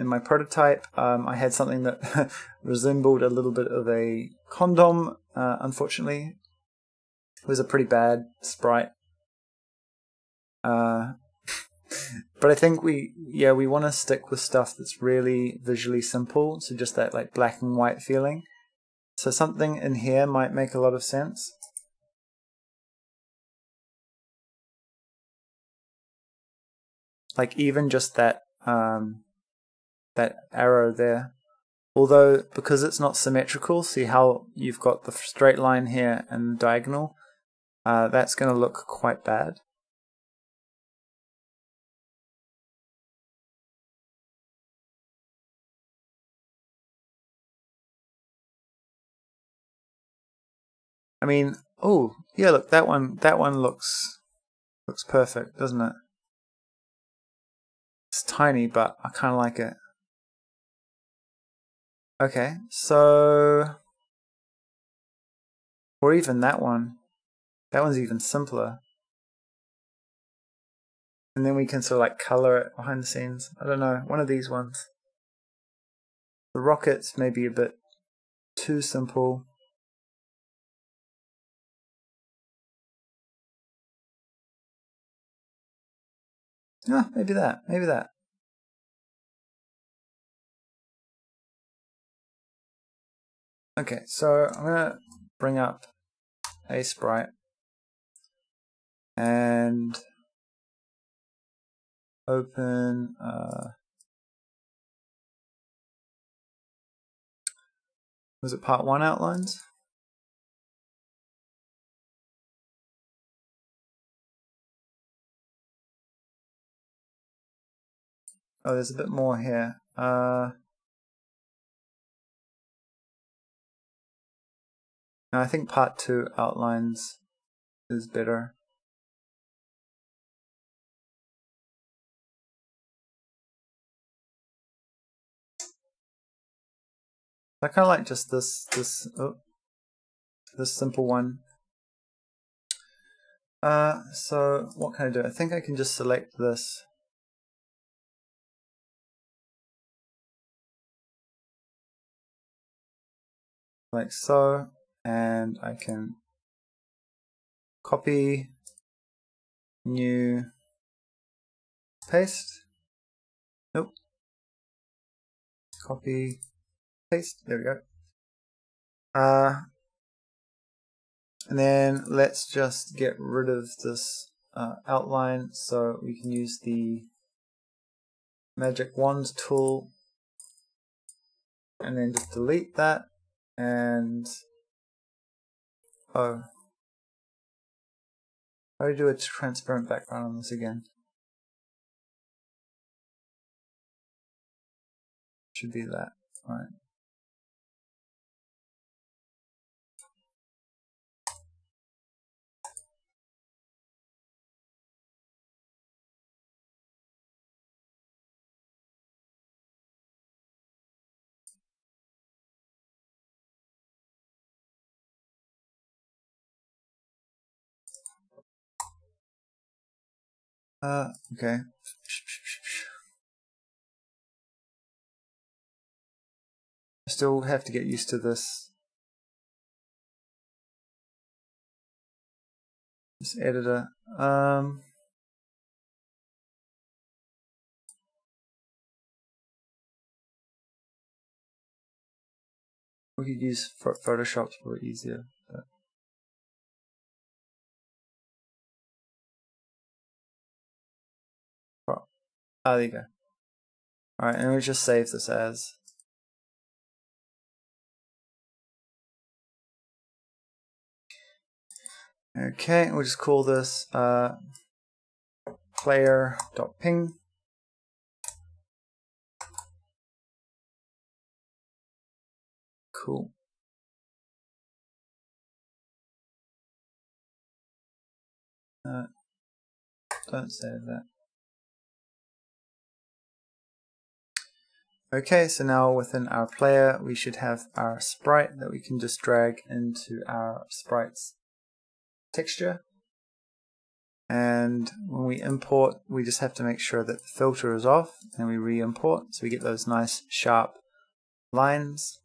in my prototype, I had something that resembled a little bit of a condom. Unfortunately, it was a pretty bad sprite. But I think we want to stick with stuff that's really visually simple, so just that like black and white feeling. So something in here might make a lot of sense. Like even just that that arrow there. Although because it's not symmetrical, see how you've got the straight line here and the diagonal? That's going to look quite bad. I mean, oh yeah, look, that one looks perfect, doesn't it? It's tiny, but I kind of like it. Okay, so or even that one. That one's even simpler. And then we can sort of like color it behind the scenes. I don't know, one of these ones. The rockets may be a bit too simple. Yeah, maybe that, maybe that. Okay, so I'm gonna bring up a sprite and open was it part 1 outlines? Oh, there's a bit more here. No, I think part 2 outlines is better. I kind of like just this simple one. So what can I do? I think I can just select this. Like so, and I can copy, new, paste. Nope. Copy, paste. There we go. And then let's just get rid of this outline so we can use the magic wand tool and then just delete that. And oh, how do I do a transparent background on this again? Should be that. All right. Okay. I still have to get used to this editor. We could use Photoshop for easier. But. Oh, there you go. Alright, and we'll just save this as. Okay, we'll just call this player.ping. Cool. Don't save that. Okay, so now within our player we should have our sprite that we can just drag into our sprite's texture. And when we import, we just have to make sure that the filter is off, and we re-import, so we get those nice sharp lines.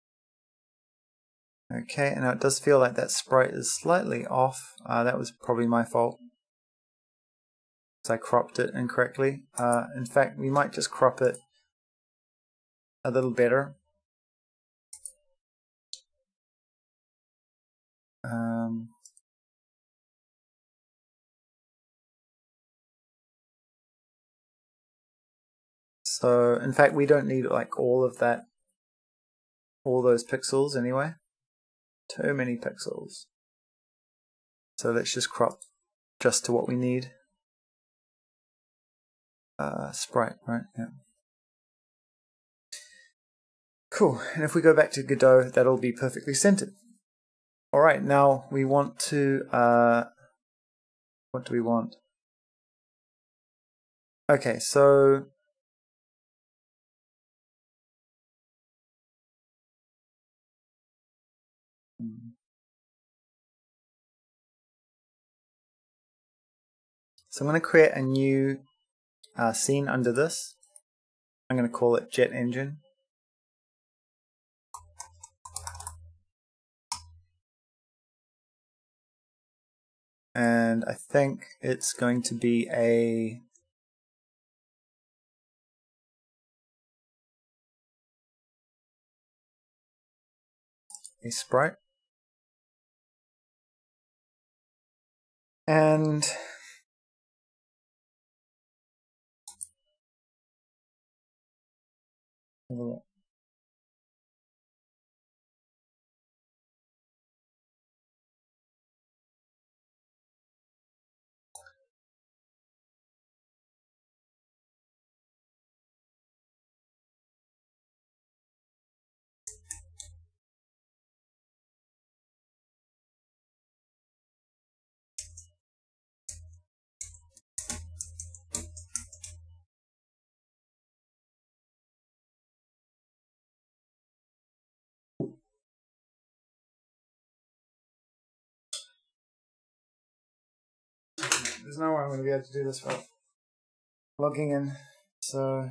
Okay, and now it does feel like that sprite is slightly off. That was probably my fault, so I cropped it incorrectly. In fact, we might just crop it a little better. So in fact, we don't need like all of that, all those pixels anyway. Too many pixels. So let's just crop just to what we need. Sprite, right? Yeah. Cool. And if we go back to Godot, that'll be perfectly centered. All right. Now we want to. What do we want? Okay. So. So I'm going to create a new scene under this. I'm going to call it Jet Engine. And I think it's going to be a sprite. And there's no way I'm going to be able to do this without logging in. So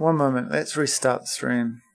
One moment, let's restart the stream.